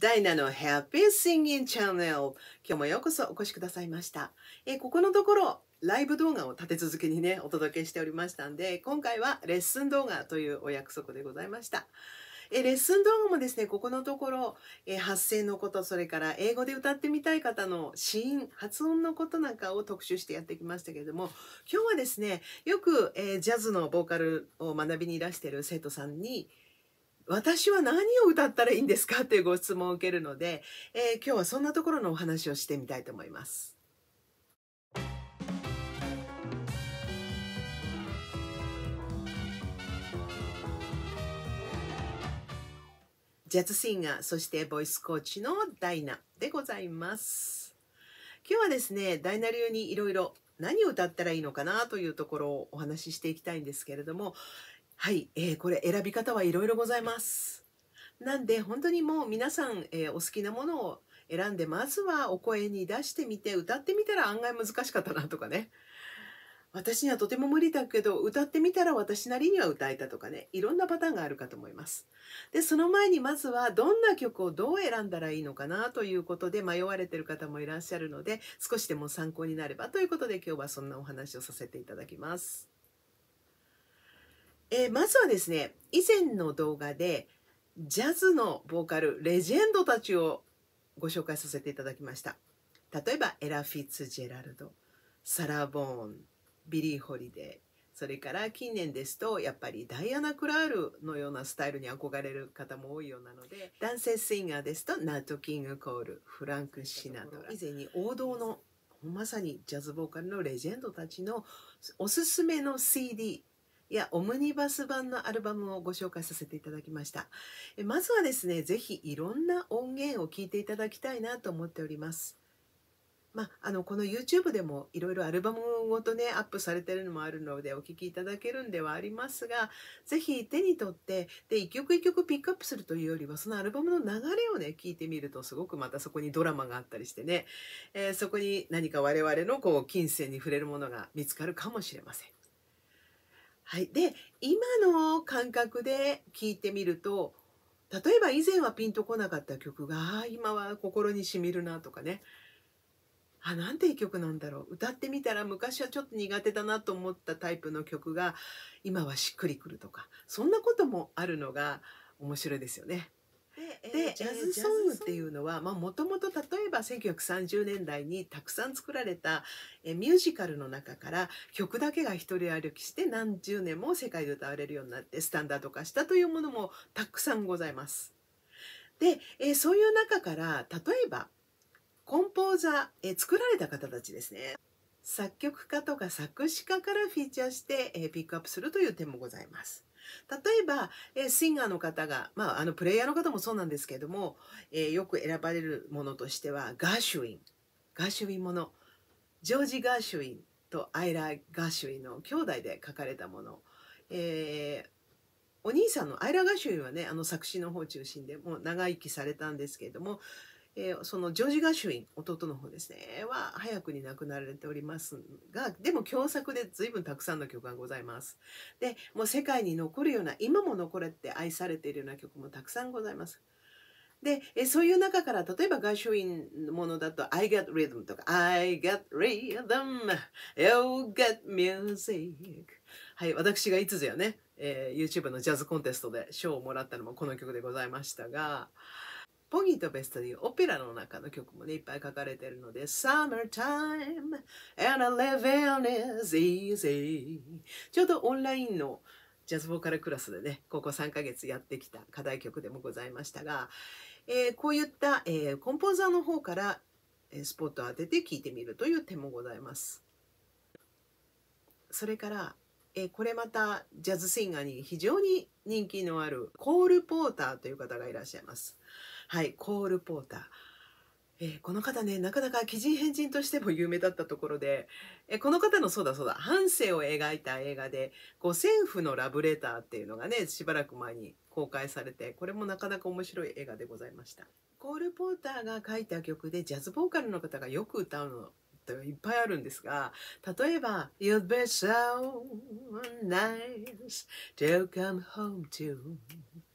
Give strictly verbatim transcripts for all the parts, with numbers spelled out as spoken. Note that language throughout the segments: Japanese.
ダイナの Happy Singing Channel。今日もようこそお越しくださいました。えーここのところ、ライブ動画を立て続けにね、お届けしておりましたんで、今回はレッスン動画というお約束でございました。えーレッスン動画もですね、ここのところ、えー発声のこと、それから英語で歌ってみたい方の子音、発音のことなんかを特集してやってきましたけれども、今日はですね、よく、えージャズのボーカルを学びにいらしている生徒さんに、私は何を歌ったらいいんですかというご質問を受けるので、えー今日はそんなところのお話をしてみたいと思います。ジャズシンガー、そしてボイスコーチのダイナでございます。今日はですね、ダイナ流にいろいろ何を歌ったらいいのかなというところをお話ししていきたいんですけれども、はい、えーこれ選び方はいろいろございます。なんで本当にもう皆さん、えーお好きなものを選んで、まずはお声に出してみて、歌ってみたら案外難しかったなとかね、私にはとても無理だけど歌ってみたら私なりには歌えたとかね、いろんなパターンがあるかと思います。でその前にまずはどんな曲をどう選んだらいいのかなということで迷われている方もいらっしゃるので、少しでも参考になればということで今日はそんなお話をさせていただきます。えーまずはですね、以前の動画でジャズのボーカルレジェンドたちをご紹介させていただきました。例えばエラ・フィッツジェラルド、サラ・ボーン、ビリー・ホリデー、それから近年ですとやっぱりダイアナ・クラールのようなスタイルに憧れる方も多いようなので、男性シンガーですとナット・キング・コール、フランク・シナトラ、以前に王道のまさにジャズボーカルのレジェンドたちのおすすめの シーディーいやオムニバス版のアルバムをご紹介させていただきました。えまずはですね、ぜひいろんな音源を聞いていただきたいなと思っております。まあ、あのこの YouTube でもいろいろアルバムごとねアップされてるのもあるのでお聴きいただけるんではありますが、ぜひ手に取ってで一曲一曲ピックアップするというよりは、そのアルバムの流れをね聞いてみるとすごくまたそこにドラマがあったりしてね、えーそこに何か我々のこう金銭に触れるものが見つかるかもしれません。はい、で今の感覚で聞いてみると、例えば以前はピンとこなかった曲があー今は心にしみるなとかね、あ、なんていい曲なんだろう、歌ってみたら昔はちょっと苦手だなと思ったタイプの曲が今はしっくりくるとか、そんなこともあるのが面白いですよね。で、ジャズソングっていうのはもともと例えばせんきゅうひゃくさんじゅうねんだいにたくさん作られたえミュージカルの中から曲だけが一人歩きして何十年も世界で歌われるようになってスタンダード化したというものもたくさんございます。で、えそういう中から例えばコンポーザー、え作られた方たちですね、作曲家とか作詞家からフィーチャーして、えピックアップするという点もございます。例えば、えシンガーの方が、まあ、あのプレイヤーの方もそうなんですけれども、えーよく選ばれるものとしてはガーシュウィン、ガーシュウィンもの、ジョージ・ガーシュウィンとアイラ・ガーシュウィンの兄弟で書かれたもの、えーお兄さんのアイラ・ガーシュウィンはね、あの作詞の方中心でもう長生きされたんですけれども、えーそのジョージ・ガーシュウィン、弟の方ですねは早くに亡くなられておりますが、でも共作で随分たくさんの曲がございます。でもう世界に残るような、今も残れって愛されているような曲もたくさんございます。でえそういう中から例えばガーシュウィンのものだと I got rhythm とか I got rhythm You got music、 はい、私がいつぞやね、えー YouTube のジャズコンテストで賞をもらったのもこの曲でございましたが、ポギーとベストというオペラの中の曲もねいっぱい書かれているので、 Summertime and living is easy、 ちょうどオンラインのジャズボーカルクラスでねここさんかげつやってきた課題曲でもございましたが、えーこういった、えーコンポーザーの方からえースポットを当てて聴いてみるという点もございます。それからえーこれまたジャズシンガーに非常に人気のあるコール・ポーターという方がいらっしゃいます。はい、コール・ポーター、えーこの方ねなかなか奇人変人としても有名だったところで、えーこの方のそうだそうだ半生を描いた映画で「五線譜のラブレター」っていうのがねしばらく前に公開されて、これもなかなか面白い映画でございました。コール・ポーターが書いた曲でジャズボーカルの方がよく歌うのっていっぱいあるんですが、例えば「You'd be so nice to come home to」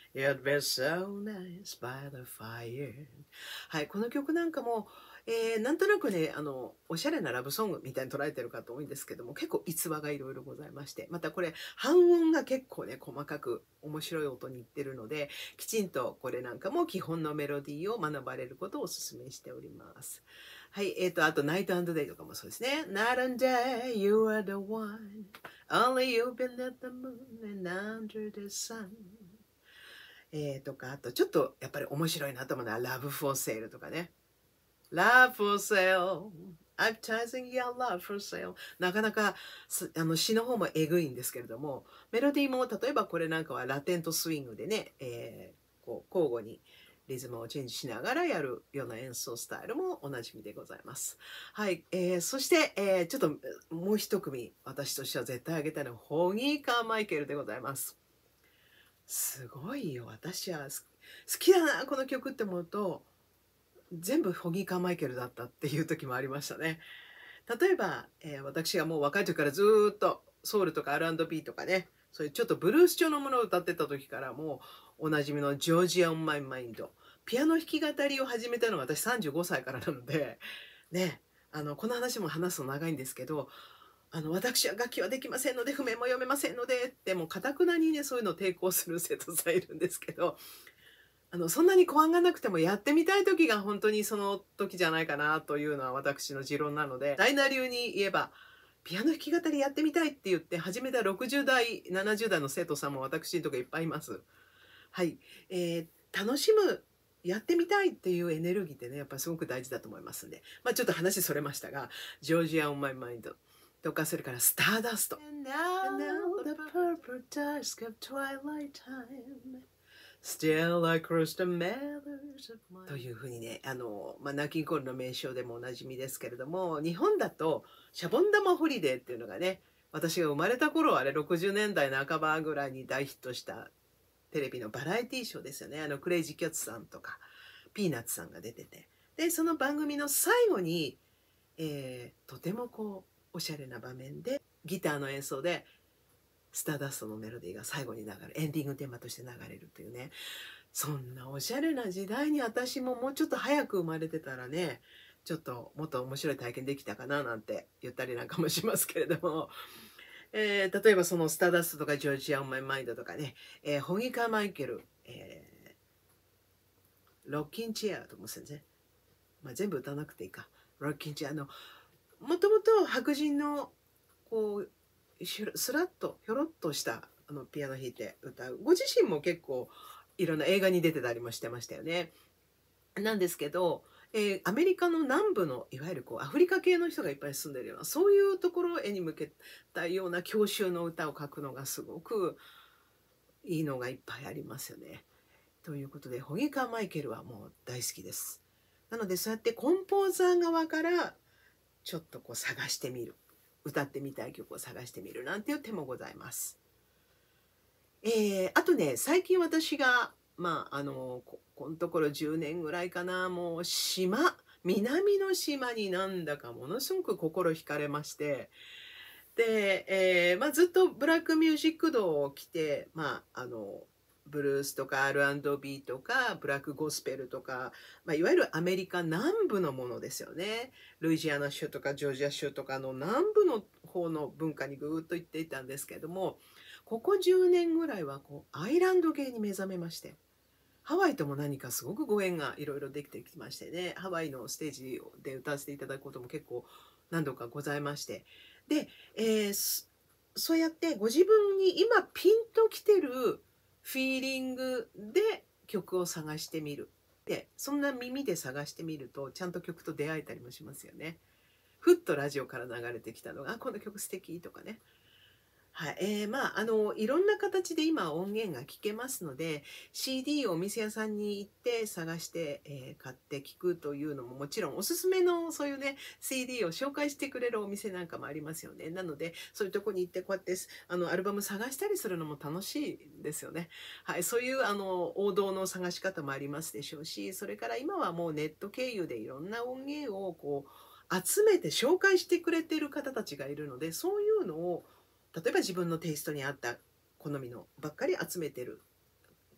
It'd be so nice by the fire. はい、この曲なんかも、えーなんとなくね、あの、おしゃれなラブソングみたいに捉えてる方多いんですけども、結構逸話がいろいろございまして、またこれ、半音が結構ね、細かく面白い音にいってるので、きちんとこれなんかも基本のメロディーを学ばれることをお勧めしております。はい、えーと、あと、ナイトデイとかもそうですね。Night and day, you are the one. Only you've been at the moon and under the sun. えーとか、あと、ちょっとやっぱり面白いなと思うのは、Love for Sale とかね。Love for Sale. Advertising your love for sale. なかなかすあの詩の方もえぐいんですけれども、メロディーも例えばこれなんかはラテンとスイングでね、えーこう交互にリズムをチェンジしながらやるような演奏スタイルもおなじみでございます。はい、えーそして、えーちょっともう一組私としては絶対あげたいのはホギー・カーマイケルでございます。すごいよ、私はす好きだなこの曲って思うと、全部ホギー・カーマイケルだったっていう時もありましたね。例えば、えー私がもう若い時からずーっとソウルとか アールアンドビー とかね、そういうちょっとブルース調のものを歌ってた時からもうおなじみのジョージア・オン・マイ・マインド、ピアノ弾き語りを始めたのが私さんじゅうごさいからなので、ね、あのこの話も話すと長いんですけど、あの私は楽器はできませんので譜面も読めませんのでってもうかたくなにねそういうのを抵抗する生徒さんいるんですけど、あのそんなに不安がなくてもやってみたい時が本当にその時じゃないかなというのは私の持論なので、ダイナ流に言えばピアノ弾き語りやってみたいって言って始めたろくじゅう代ななじゅう代の生徒さんも私のとこいっぱいいます。はい、えー楽しむ、やってみたいっていうエネルギーってねやっぱりすごく大事だと思いますんで、まあ、ちょっと話それましたが、ジョージア・オン・マイ・マインドとか、それからスターダスト。And now the purple dusk of twilight time. Still I cross the meadows of my というふうにね、あの、まあ、ナーキンコールの名称でもおなじみですけれども、日本だとシャボン玉ホリデーっていうのがね、私が生まれた頃あれろくじゅうねんだいなかばぐらいに大ヒットしたテレビのバラエティーショーですよね。あのクレイジーキャッツさんとかピーナッツさんが出てて、でその番組の最後に、えーとてもこうおしゃれな場面でギターの演奏でスターダストのメロディーが最後に流れる、エンディングテーマとして流れるというね、そんなおしゃれな時代に私ももうちょっと早く生まれてたらね、ちょっともっと面白い体験できたかななんて言ったりなんかもしますけれども、えー例えばそのスターダストとかジョージア・オン・マイ・マインドとかね、えーホギー・カーマイケル、えーロッキン・チェアとかも先生、まあ、全部歌わなくていいか。ロッキン・チェア、あのもともと白人のこうスラッとひょろっとしたあのピアノ弾いて歌う、ご自身も結構いろんな映画に出てたりもしてましたよね。なんですけど、えーアメリカの南部のいわゆるこうアフリカ系の人がいっぱい住んでるようなそういうところを絵に向けたような郷愁の歌を書くのがすごくいいのがいっぱいありますよね。ということでホギー・カーマイケルはもう大好きです。なのでそうやってコンポーザー側からちょっとこう探してみる、歌ってみたい曲を探してみるなんていう手もございます。えー、あとね最近私がまああのここのところじゅうねんぐらいかな、もう島南の島になんだかものすごく心惹かれまして、で、えーまあ、ずっとブラックミュージック道を来て、まあ、あのブルースとか アールアンドビー とかブラックゴスペルとか、まあ、いわゆるアメリカ南部のものですよね。ルイジアナ州とかジョージア州とかの南部の方の文化にぐーっと行っていたんですけれども、ここじゅうねんぐらいはこうアイランド系に目覚めまして、ハワイとも何かすごくご縁がいろいろできてきましてね、ハワイのステージで歌わせていただくことも結構何度かございまして、で、えーそうやってご自分に今ピンときてるフィーリングで曲を探してみる。でそんな耳で探してみるとちゃんと曲と出会えたりもしますよね。ふっとラジオから流れてきたのが「あ、この曲素敵」とかね。はい、えー、まああのいろんな形で今音源が聴けますので、 シーディー をお店屋さんに行って探して、えー買って聴くというのももちろんおすすめのそういうね シーディー を紹介してくれるお店なんかもありますよね。なのでそういうとこに行ってこうやってあのアルバム探したりするのも楽しいですよね。はい、そういうあの王道の探し方もありますでしょうし、それから今はもうネット経由でいろんな音源をこう集めて紹介してくれている方たちがいるので、そういうのを例えば自分のテイストに合った好みのばっかり集めてる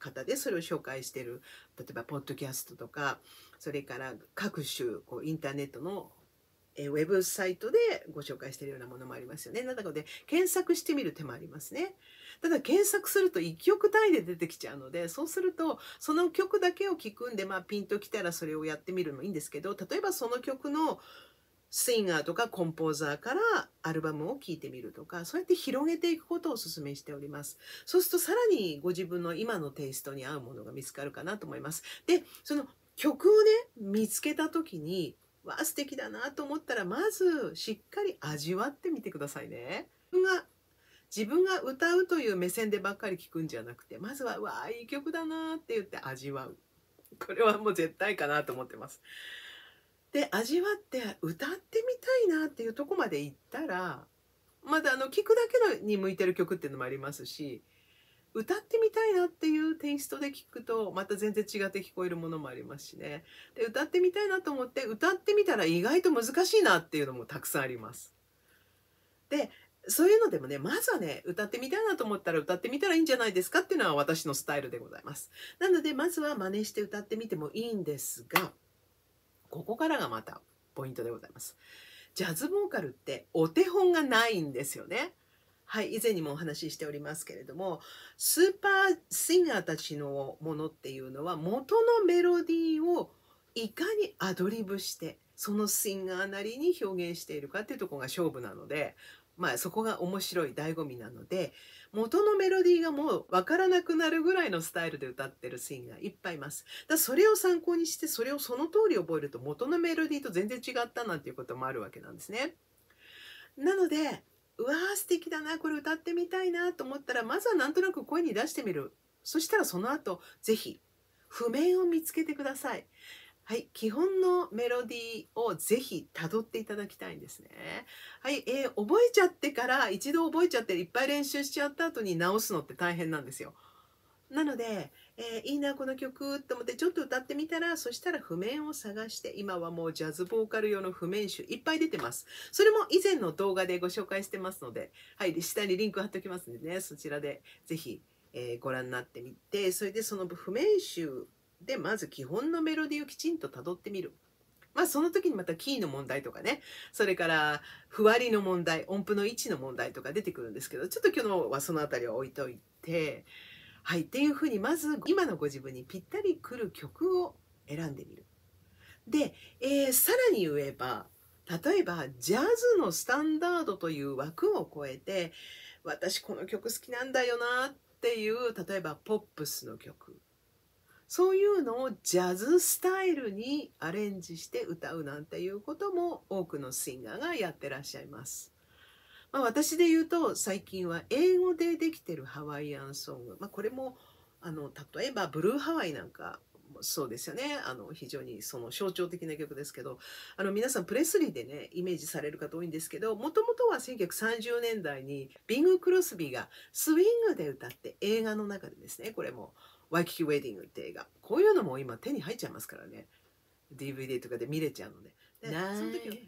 方でそれを紹介している、例えばポッドキャストとか、それから各種こうインターネットのえウェブサイトでご紹介しているようなものもありますよね。なので検索してみる手もありますね。ただ検索するといっきょく単位で出てきちゃうので、そうするとその曲だけを聴くんで、まあ、ピンときたらそれをやってみるのもいいんですけど、例えばその曲のシンガーとかコンポーザーからアルバムを聴いてみるとか、そうやって広げていくことをお勧めしております。そうするとさらにご自分の今のテイストに合うものが見つかるかなと思います。で、その曲をね、見つけた時に、わあ素敵だなと思ったら、まずしっかり味わってみてくださいね。自分が自分が歌うという目線でばっかり聞くんじゃなくて、まずはうわあいい曲だなって言って味わう。これはもう絶対かなと思ってます。で、味わって歌ってみたいなっていうとこまで行ったら、まだあの聞くだけのに向いてる曲っていうのもありますし、歌ってみたいなっていうテイストで聞くとまた全然違って聞こえるものもありますしね。で、歌ってみたいなと思って歌ってみたら意外と難しいなっていうのもたくさんあります。で、そういうのでもね、まずはね、歌ってみたいなと思ったら歌ってみたらいいんじゃないですかっていうのは私のスタイルでございます。なのでまずは真似して歌ってみてもいいんですが、ここからがまたポイントでございます。ジャズボーカルってお手本がないんですよね。はい、以前にもお話ししておりますけれども、スーパーシンガーたちのものっていうのは元のメロディーをいかにアドリブしてそのシンガーなりに表現しているかっていうところが勝負なので、まあそこが面白い醍醐味なので、元のメロディーがもう分からなくなるぐらいのスタイルで歌ってるシンガーいっぱいいます。だからそれを参考にして、それをその通り覚えると元のメロディーと全然違ったなんていうこともあるわけなんですね。なので、うわー素敵だな、これ歌ってみたいなと思ったら、まずはなんとなく声に出してみる。そしたらその後ぜひ譜面を見つけてください。はい、基本のメロディーをぜひ辿っていただきたいんですね。はい、えー、覚えちゃってから一度覚えちゃっていっぱい練習しちゃった後に直すのって大変なんですよ。なので、えー、いいなこの曲と思ってちょっと歌ってみたら、そしたら譜面を探して、今はもうジャズボーカル用の譜面集いっぱい出てます。それも以前の動画でご紹介してますので、はい、下にリンク貼っておきますんでね、そちらでぜひ、えー、ご覧になってみて、それでその譜面集でまず基本のメロディーをきちんとたどってみる。まあその時にまたキーの問題とかね、それから譜割りの問題、音符の位置の問題とか出てくるんですけど、ちょっと今日はそのあたりは置いといて、はい、っていうふうにまず今のご自分にぴったりくる曲を選んでみる。で、えーさらに言えば、例えばジャズのスタンダードという枠を超えて、私この曲好きなんだよなっていう、例えばポップスの曲、そういうのをジャズスタイルにアレンジして歌うなんていうことも多くのシンガーがやってらっしゃいます。まあ、私で言うと最近は英語でできてるハワイアンソング、まあ、これもあの例えばブルーハワイなんかもそうですよね。あの非常にその象徴的な曲ですけど、あの皆さんプレスリーでねイメージされる方多いんですけど、もともとはせんきゅうひゃくさんじゅうねんだいにビング・クロスビーがスイングで歌って、映画の中でですね、これもワイキキウェディングって映画、こういうのも今手に入っちゃいますからね、 ディーブイディー とかで見れちゃうので。でその時は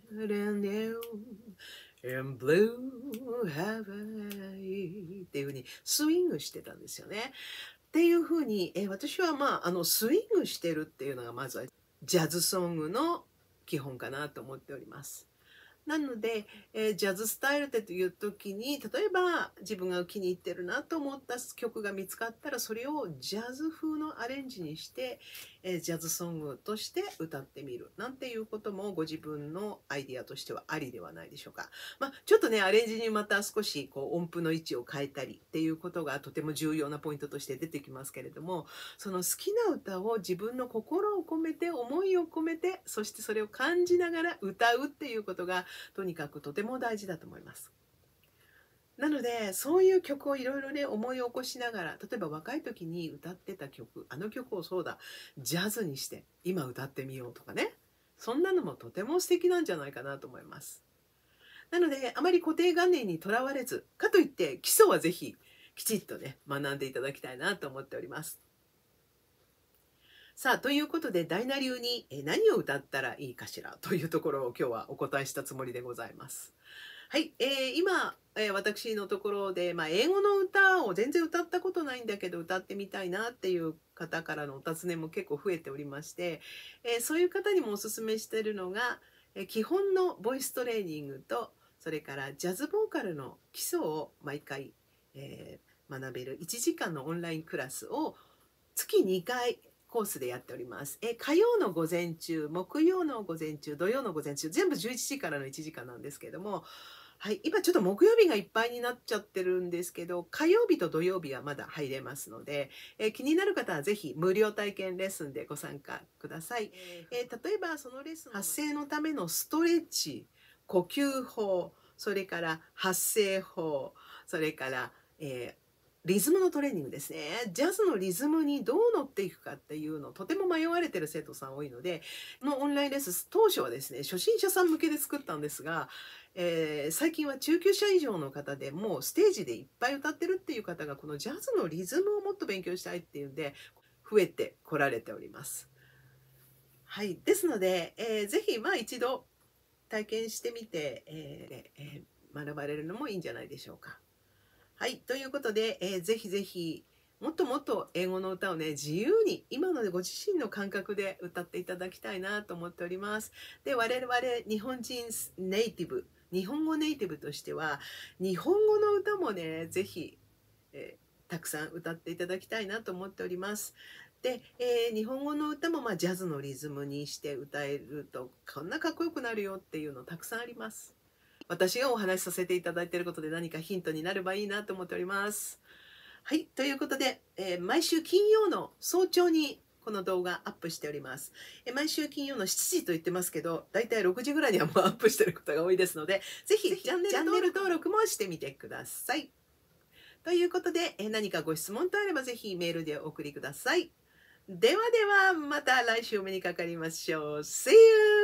In blue Hawaii っていう風にスイングしてたんですよね。っていう風に、え私はまああのスイングしてるっていうのがまずはジャズソングの基本かなと思っております。なので、えージャズスタイルっていう時に、例えば自分が気に入ってるなと思った曲が見つかったら、それをジャズ風のアレンジにして、えージャズソングとして歌ってみるなんていうこともご自分のアイディアとしてはありではないでしょうか。まあ、ちょっとねアレンジにまた少しこう音符の位置を変えたりっていうことがとても重要なポイントとして出てきますけれども、その好きな歌を自分の心を込めて思いを込めて、そしてそれを感じながら歌うっていうことがとにかくとても大事だと思います。なのでそういう曲をいろいろね思い起こしながら、例えば若い時に歌ってた曲、あの曲をそうだジャズにして今歌ってみようとかね、そんなのもとても素敵なんじゃないかなと思います。なのであまり固定観念にとらわれず、かといって基礎はぜひきちっとね学んでいただきたいなと思っております。さあということで、ダイナ流にえ何を歌ったらいいかしらというところを今日はお答えしたつもりでございます。 はい、えー、今、えー、私のところで、まあ、英語の歌を全然歌ったことないんだけど歌ってみたいなっていう方からのお尋ねも結構増えておりまして、えー、そういう方にもおすすめしているのが、えー、基本のボイストレーニングと、それからジャズボーカルの基礎を毎回、えー、学べるいちじかんのオンラインクラスを月にかいコースでやっております。え火曜の午前中、木曜の午前中、土曜の午前中、全部じゅういちじからのいちじかんなんですけども、はい、今ちょっと木曜日がいっぱいになっちゃってるんですけど、火曜日と土曜日はまだ入れますので、え気になる方はぜひ無料体験レッスンでご参加ください。えー、例えばそのレッスン発声のためのストレッチ、呼吸法、それから発声法、それから、えーリズムのトレーニングですね。ジャズのリズムにどう乗っていくかっていうのをとても迷われてる生徒さん多いので、このオンラインレッスン当初はですね、初心者さん向けで作ったんですが、えー、最近は中級者以上の方でもうステージでいっぱい歌ってるっていう方がこのジャズのリズムをもっと勉強したいっていうんで増えてこられております。はい、ですので、えー、ぜひまあ一度体験してみて、えーえー、学ばれるのもいいんじゃないでしょうか。はい、ということで、えー、ぜひぜひもっともっと英語の歌をね自由に今のでご自身の感覚で歌っていただきたいなと思っております。で、我々日本人ネイティブ、日本語ネイティブとしては日本語の歌もねぜひ、えー、たくさん歌っていただきたいなと思っております。で、えー、日本語の歌もまあジャズのリズムにして歌えるとこんなかっこよくなるよっていうのたくさんあります。私がお話しさせていただいていることで何かヒントになればいいなと思っております。はい、ということで、えー、毎週金曜の早朝にこの動画アップしております。えー、毎週金曜のしちじと言ってますけど、だいたいろくじぐらいにはもうアップしてることが多いですので、ぜひチャンネル登録もしてみてください。ということで、えー、何かご質問とあればぜひメールでお送りください。ではでは、また来週お目にかかりましょう。See you!